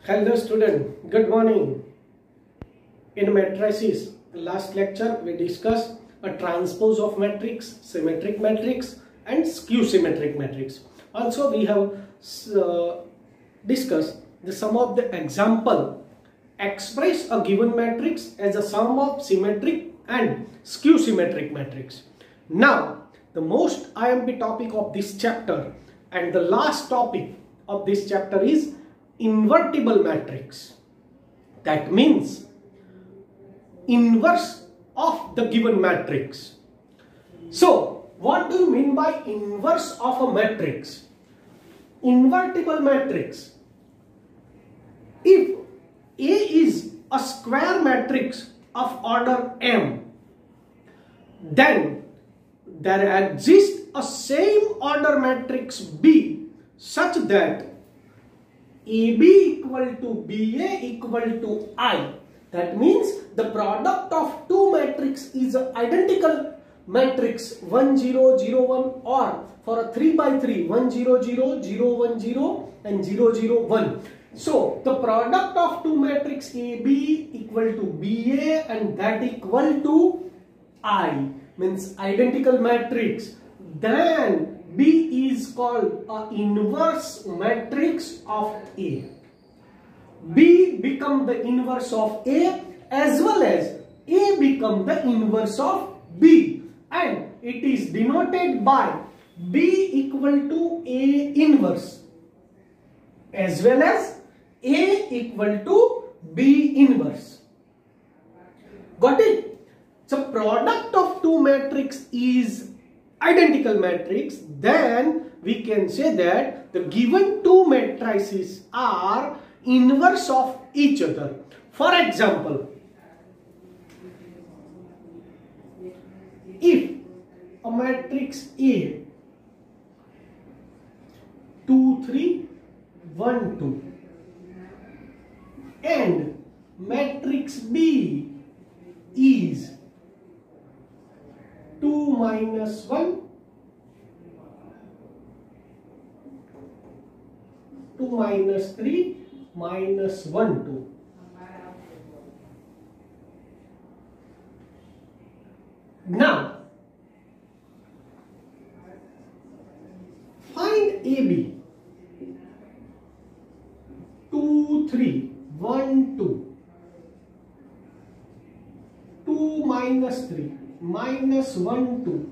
Hello student, good morning. In matrices, last lecture we discussed a transpose of matrix, symmetric matrix and skew symmetric matrix. Also we have discussed the sum of the example express a given matrix as a sum of symmetric and skew symmetric matrix. Now the most IMP topic of this chapter and the last topic of this chapter is invertible matrix. That means inverse of the given matrix. So what do you mean by inverse of a matrix? Invertible matrix. If A is a square matrix of order M, then there exists a same order matrix B such that AB equal to BA equal to I. That means the product of two matrices is an identical matrix 1 0 0 1, or for a 3 by 3 1 0 0 0 1 0 and 0 0 1. So the product of two matrices AB equal to BA and that equal to I means identical matrix. Then B is called an inverse matrix of A. B become the inverse of A as well as A become the inverse of B, and it is denoted by B equal to A inverse as well as A equal to B inverse. Got it? So product of two matrix is identical matrix, then we can say that the given two matrices are inverse of each other. For example, if a matrix A 2 3 1 2 and matrix B is 2 minus 1 2 minus 3 minus 1 2. Now find AB 2 3 1 2 2 minus 3 minus 1 2.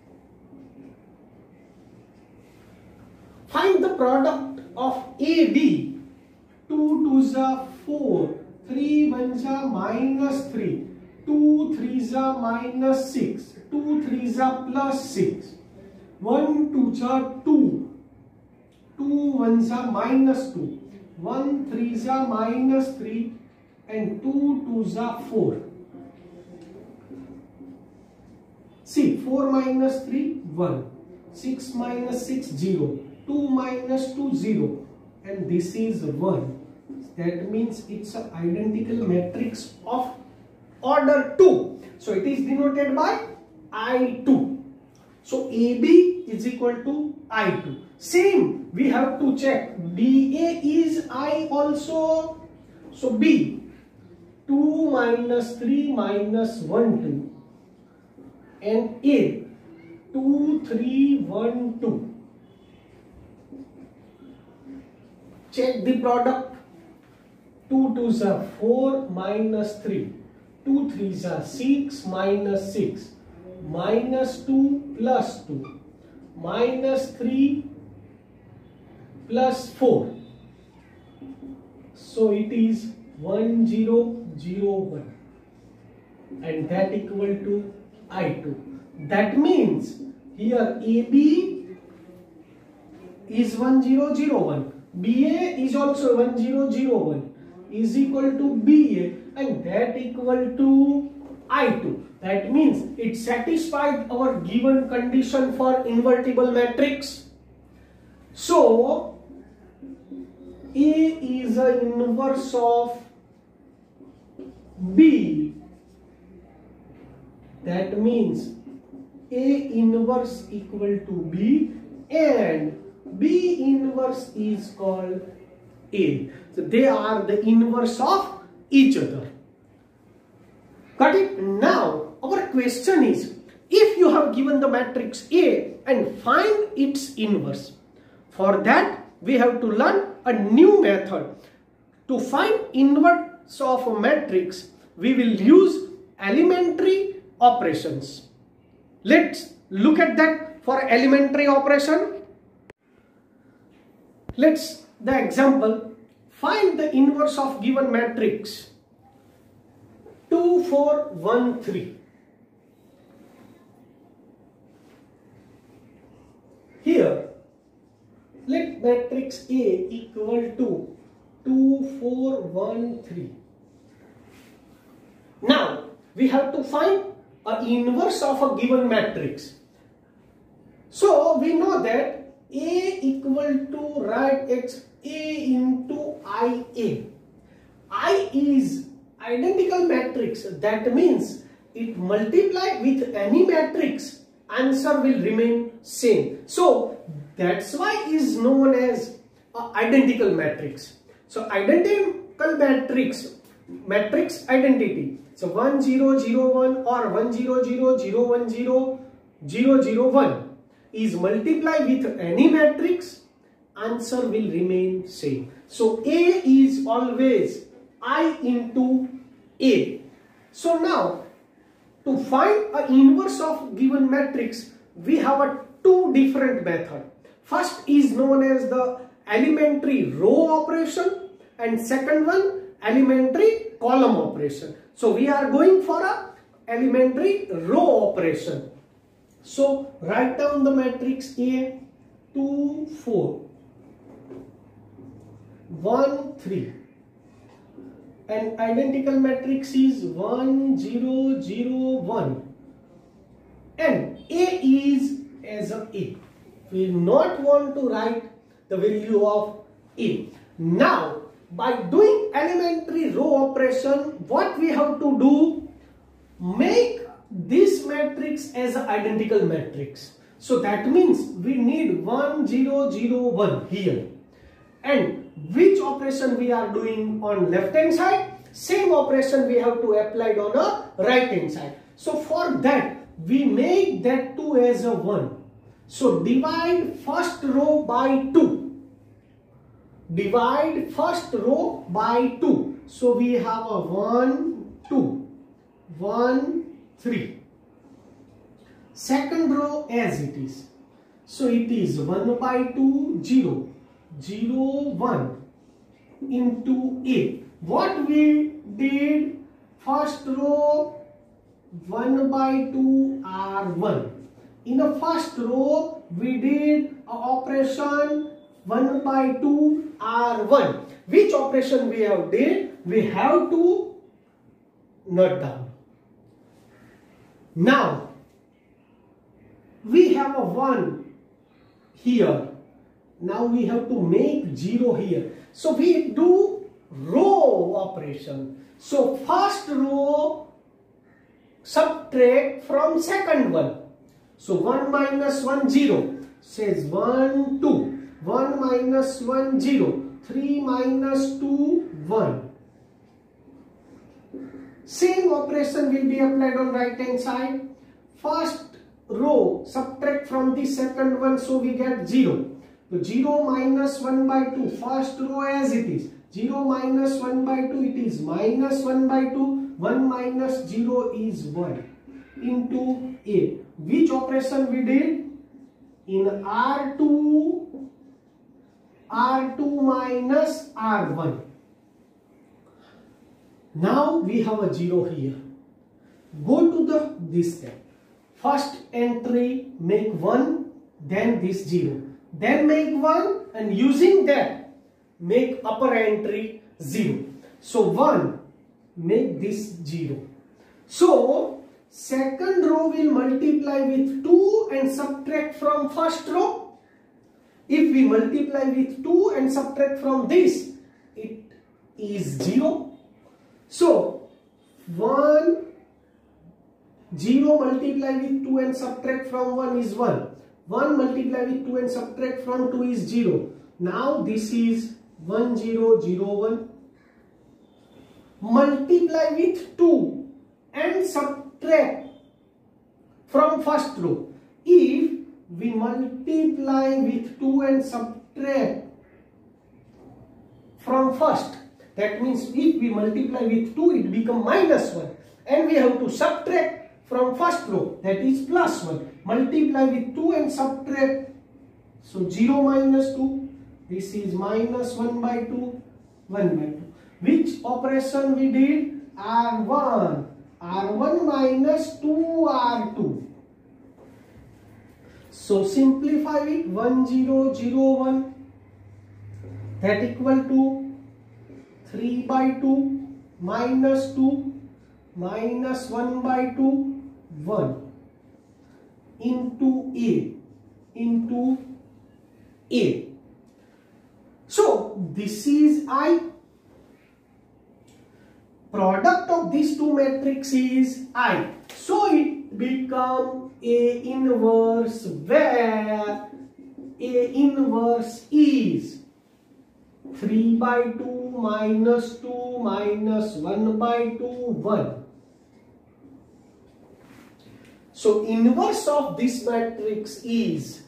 Find the product of AB. 2 2s are 4, 3 1s are minus 3, 2 3s are minus 6, 2 3s are plus 6, 1 2s are 2, 2 1s are minus 2, 1 3s are minus 3 and 2 2s are 4. See, 4 minus 3 1, 6 minus 6 0, 2 minus 2 0 and this is 1. That means it's an identical matrix of order 2. So it is denoted by I2. So AB is equal to I2. Same, we have to check BA is I also. So B 2 minus 3 minus 1 2 and A 2 3 1 2. Check the product. 2 2s are 4 minus 3, 2 3s are 6 minus 6, minus 2 plus 2, minus 3 plus 4. So it is 1 0 0 1 and that equal to I2. That means here AB is 1 0 0 1, BA is also 1 0 0 1 is equal to BA and that equal to I2. That means it satisfied our given condition for invertible matrix. So A is an inverse of B. That means A inverse equal to B and B inverse is called A. So they are the inverse of each other. Got it? Now our question is, if you have given the matrix A and find its inverse, for that we have to learn a new method. To find inverse of a matrix, we will use elementary operations. Let's look at that for elementary operation. The example, find the inverse of given matrix 2, 4, 1, 3. Here, let matrix A equal to 2, 4, 1, 3. Now, we have to find an inverse of a given matrix. So, we know that A equal to, write X A into IA. I is identical matrix. That means it multiply with any matrix, answer will remain same. So that's why is known as identical matrix. So identical matrix identity. So 1 0 0 1 or 1 0 0 0 1 0 0 0 1 is multiply with any matrix, answer will remain same. So A is always I into A. So now to find an inverse of given matrix, we have two different methods. First is known as the elementary row operation and second one elementary column operation. So we are going for a elementary row operation. So write down the matrix A 2 4 1 3 and identical matrix is 1 0 0 1 and A is as a A. We do not want to write the value of A. Now by doing elementary row operation, what we have to do, make this matrix as an identical matrix. So that means we need 1 0 0 1 here. And which operation we are doing on left hand side? Same operation we have to apply on a right hand side. So for that we make that 2 as a 1. So divide first row by 2. Divide first row by 2. So we have a 1 2 1 3. Second row as it is. So it is 1 by 2 0 0 1 into A. What we did, first row 1 by 2 R1. In the first row we did a operation 1 by 2 R1. Which operation we have did? We have to note down. Now we have a 1 here. Now we have to make 0 here. So we do row operation. So first row subtract from second one. So 1 minus 1 0 says 1 2. 1 minus 1 0. 3 minus 2 1. Same operation will be applied on right hand side. First row subtract from the second one, so we get 0. So 0 minus 1 by 2, first row as it is. 0 minus 1 by 2, it is minus 1 by 2. 1 minus 0 is 1 into A. Which operation we did? In R2 minus R1. Now we have a 0 here. Go to this step. First entry make 1, then this 0. Then make 1 and using that make upper entry 0. So 1 make this 0. So second row will multiply with 2 and subtract from first row. If we multiply with 2 and subtract from this, it is 0. So 1 0 multiply with 2 and subtract from 1 is 1. 1 multiply with 2 and subtract from 2 is 0. Now this is 1 0 0 1, multiply with 2 and subtract from first row. If we multiply with 2 and subtract from first, that means if we multiply with 2, it becomes minus 1, and we have to subtract from first row, that is plus 1. Multiply with 2 and subtract, so 0 minus 2, this is minus 1 by 2, 1 by 2. Which operation we did? R1. R1 minus 2R2. So simplify it, 1 0 0 1, that equal to 3 by 2 minus 2 minus 1 by 2, 1 into A. So this is I. Product of these two matrices is I. So it becomes A inverse, where A inverse is 3 by 2 minus 2 minus 1 by 2, 1. So inverse of this matrix is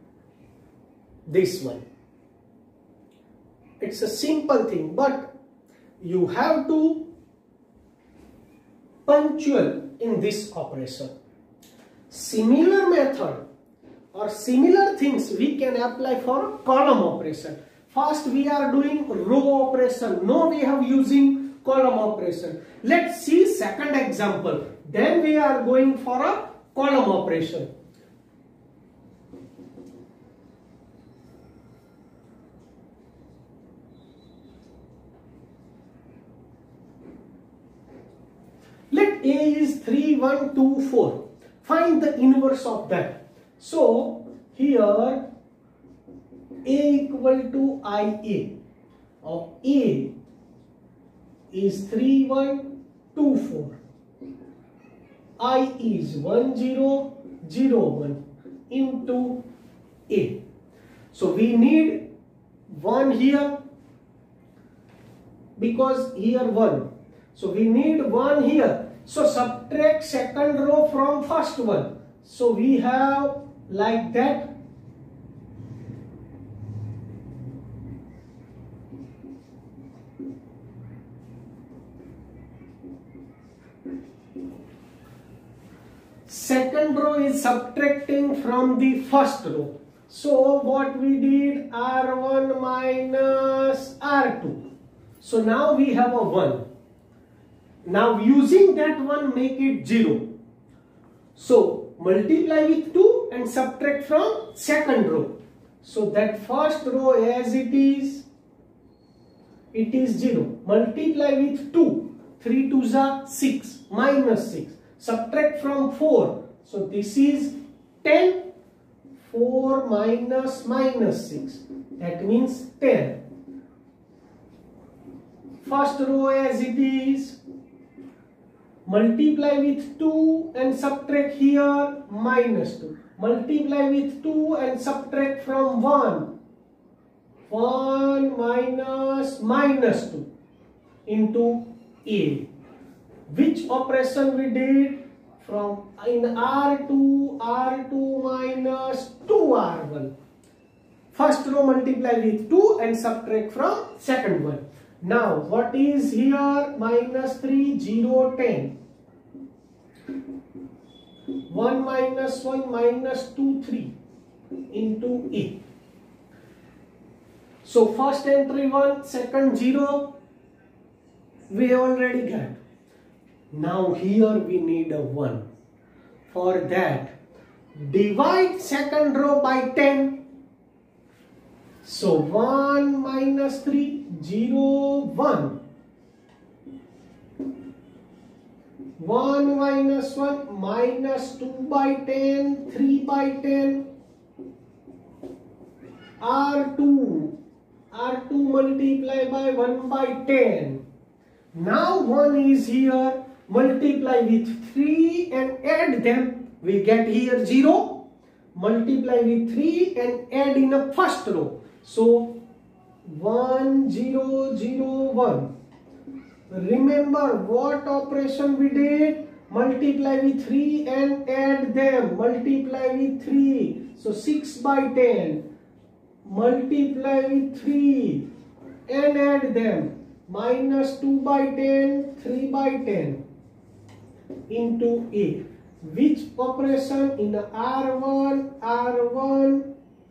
this one. It's a simple thing, but you have to punctual in this operation. Similar method or similar things we can apply for column operation. First we are doing row operation. Now we have using column operation. Let's see second example. Then we are going for a column operation. Let A is 3 1 2 4. Find the inverse of that. So here A equal to IA of A is 3 1 2 4. I is 1 0 0 1 into A. So we need 1 here because here 1. So we need 1 here. So subtract second row from first one. So we have like that. Second row is subtracting from the first row. So what we did, R1 minus R2. So now we have a 1. Now using that one, make it 0. So multiply with 2 and subtract from second row. So that first row as it is 0. Multiply with 2. 3 2s are 6. Minus 6. Subtract from 4. So this is 10. 4 minus minus 6. That means 10. First row as it is. Multiply with 2 and subtract here minus 2. Multiply with 2 and subtract from 1. 1 minus minus 2 into A. Which operation we did? From in R2 minus 2R1. First row multiply with 2 and subtract from second one. Now what is here? Minus 3 0 10. 1 minus 1 minus 2 3 into A. So first entry 1, second 0. We already got. Now here we need a 1. For that, divide second row by 10. So 1 minus 3 0 1. 1 minus 1 minus 2 by 10 3 by 10. R2 multiply by 1 by 10. Now 1 is here. Multiply with 3 and add them. We get here 0. Multiply with 3 and add in a first row. So 1 0 0 1. Remember what operation we did? Multiply with 3 and add them. Multiply with 3. So 6 by 10. Multiply with 3 and add them. Minus 2 by 10, 3 by 10 into A. Which operation? In R1, R1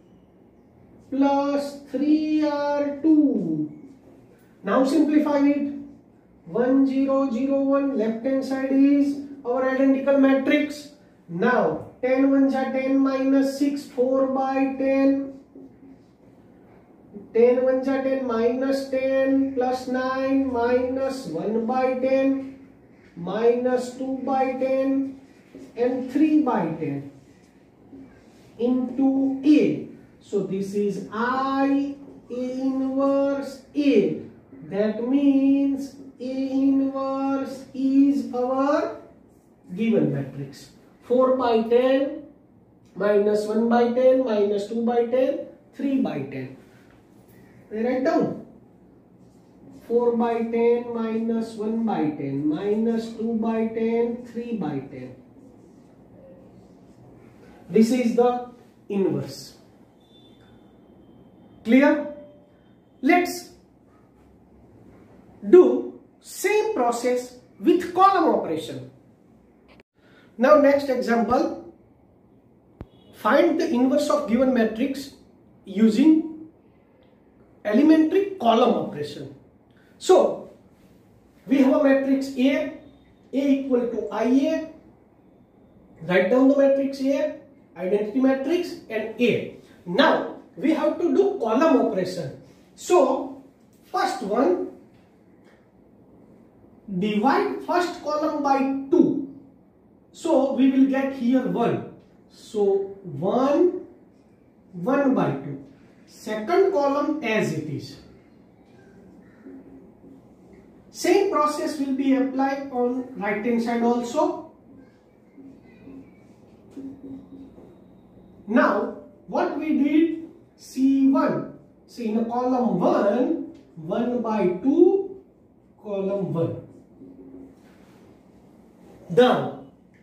plus 3R2. Now simplify it. 1 0 0 1, left hand side is our identical matrix. Now 10 1s are 10 minus 6, 4 by 10. 10 1s are 10 minus 10 plus 9 minus 1 by 10 minus 2 by 10 and 3 by 10 into A. So this is I inverse A. That means A inverse is our given matrix. 4 by 10 minus 1 by 10 minus 2 by 10, 3 by 10. Write down. 4 by 10 minus 1 by 10 minus 2 by 10, 3 by 10. This is the inverse. Clear? Let's do same process with column operation. Now next example, find the inverse of given matrix using elementary column operation. So we have a matrix A equal to IA. Write down the matrix A, identity matrix, and A. Now we have to do column operation. So first one, divide first column by 2. So we will get here 1. So 1, 1 by 2. Second column as it is. Same process will be applied on right hand side also. Now what we did, C1. See, in a column 1, 1 by 2, column 1. Now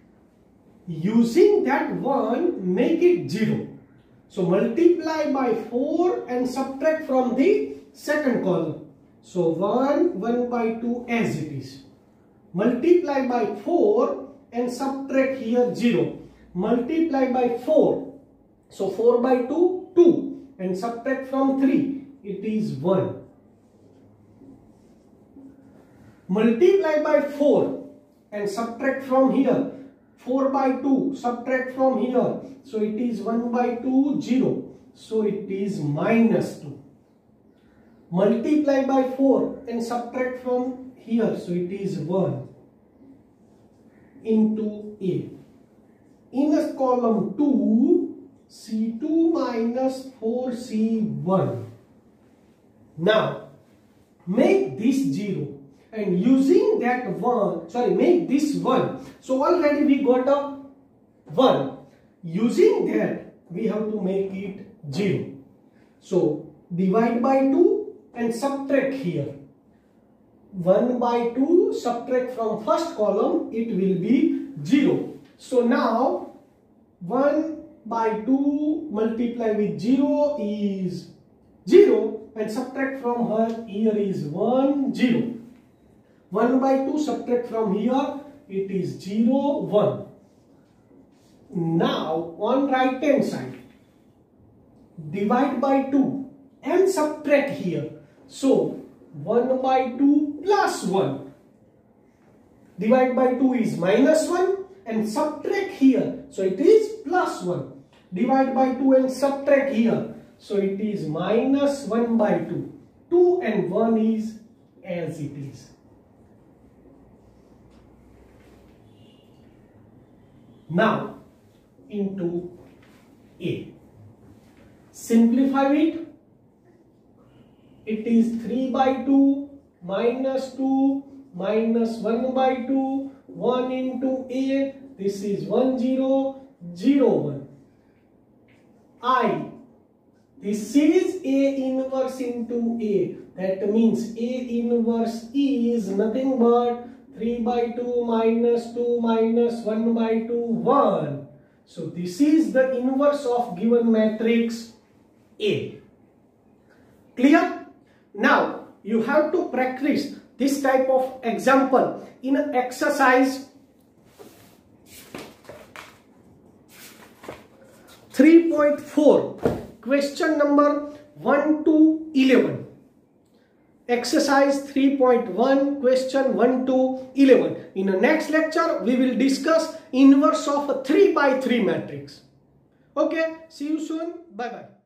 using that 1, make it 0. So multiply by 4 and subtract from the second column. So 1, 1 by 2 as it is. Multiply by 4 and subtract here 0. Multiply by 4. So 4 by 2, 2. And subtract from 3. It is 1. Multiply by 4 and subtract from here. 4 by 2, subtract from here. So it is 1 by 2, 0. So it is minus 2. Multiply by 4 and subtract from here. So it is 1 into A. In a column 2, C2 minus 4C1. Now make this 0. And using that 1, make this 1. So already we got a 1. Using that, we have to make it 0. So divide by 2 and subtract here. 1 by 2 subtract from first column, it will be 0. So now 1 by 2 multiply with 0 is 0 and subtract from her here is 1, 0. 1 by 2 subtract from here, it is 0, 1. Now on right hand side, divide by 2 and subtract here. So 1 by 2 plus 1. Divide by 2 is minus 1 and subtract here. So it is plus 1. Divide by 2 and subtract here. So it is minus 1 by 2. 2 and 1 is as it is. Now into A. Simplify it. It is 3 by 2 minus 2 minus 1 by 2, 1 into A. This is 1 0 0 1. I This is A inverse into A. That means A inverse is nothing but 3 by 2 minus 2 minus 1 by 2, 1. So this is the inverse of given matrix A. Clear? Now you have to practice this type of example in an exercise 3.4, question number 1 to 11. Exercise 3.1, question 1 to 11. In the next lecture, we will discuss inverse of a 3 by 3 matrix. Okay, see you soon. Bye bye.